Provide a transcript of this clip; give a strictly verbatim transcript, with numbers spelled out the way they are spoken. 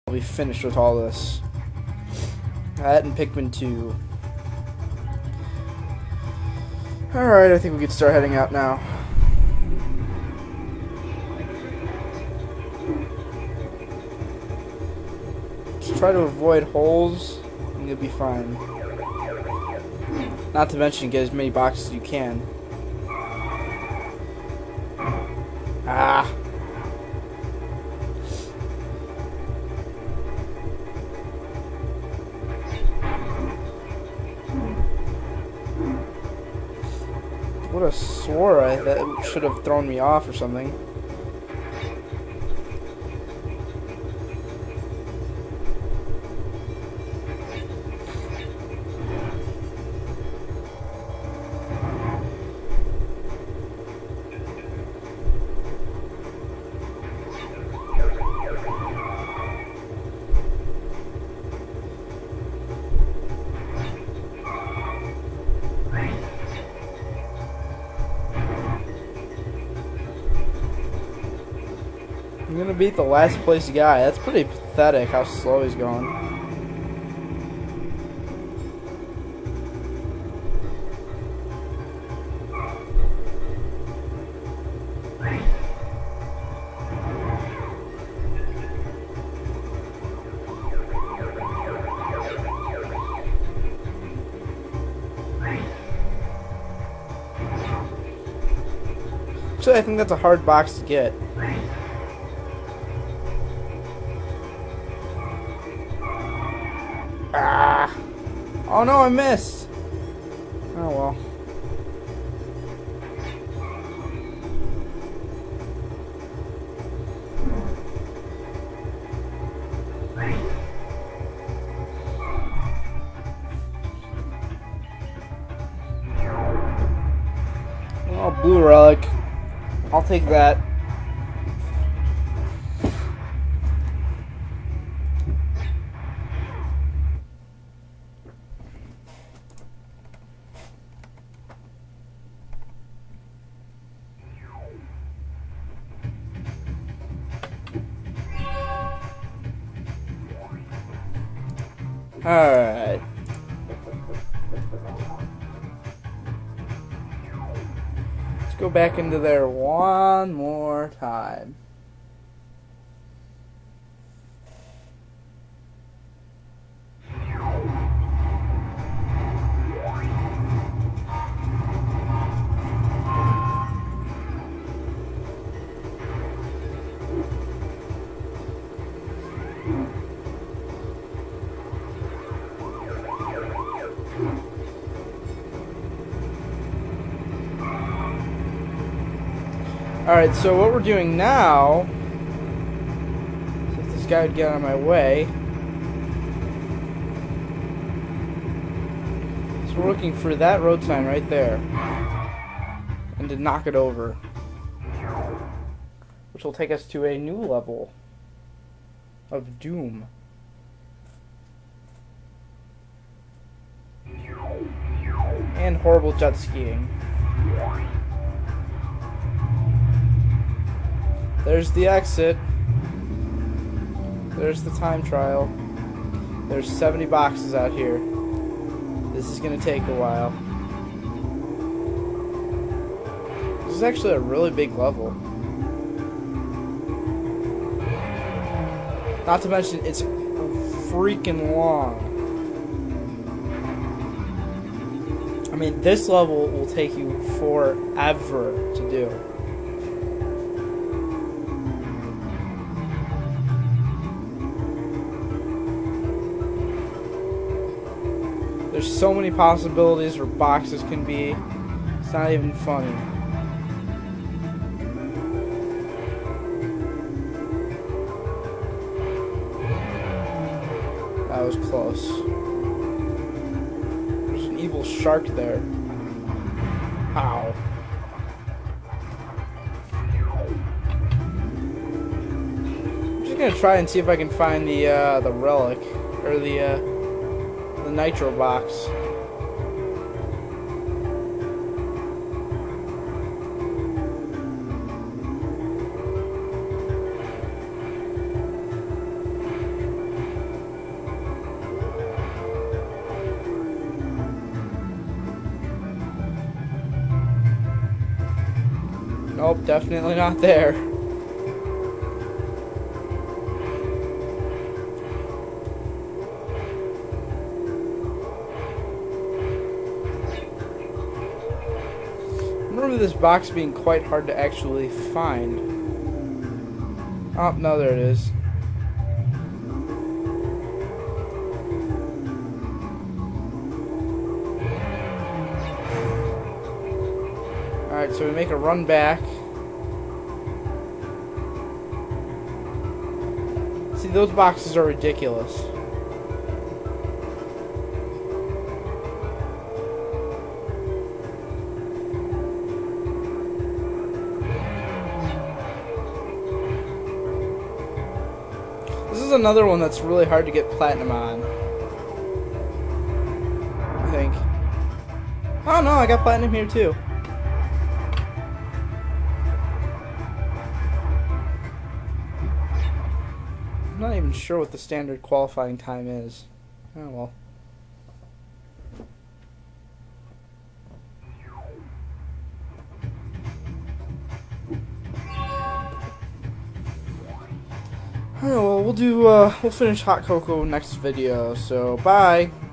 I'll be finished with all this. That and Pikmin two. Alright, I think we could start heading out now. Just try to avoid holes and you'll be fine. Not to mention get as many boxes as you can. Ah! Would have swore I, that should have thrown me off or something. I'm gonna beat the last place guy. That's pretty pathetic how slow he's going. Actually, I think that's a hard box to get. Ah! Oh no, I missed! Oh well. Oh, blue relic. I'll take that. Alright. Let's go back into there one more time. Alright, so what we're doing now, if this guy would get out of my way, so we're looking for that road sign right there, and to knock it over, which will take us to a new level of doom. And horrible jet skiing. There's the exit. There's the time trial. There's seventy boxes out here. This is gonna take a while. This is actually a really big level. Not to mention, it's freaking long. I mean, this level will take you forever to do. There's so many possibilities where boxes can be. It's not even funny. That was close. There's an evil shark there. Ow. I'm just gonna try and see if I can find the uh, the relic or the uh, the nitro box. Nope, definitely not there. I remember this box being quite hard to actually find. Oh, no, there it is. Alright, so we make a run back. See, those boxes are ridiculous. This is another one that's really hard to get platinum on. I think. Oh no, I got platinum here too. I'm not even sure what the standard qualifying time is. Oh well. Alright, well, we'll do, uh, we'll finish Hot Cocoa next video, so bye!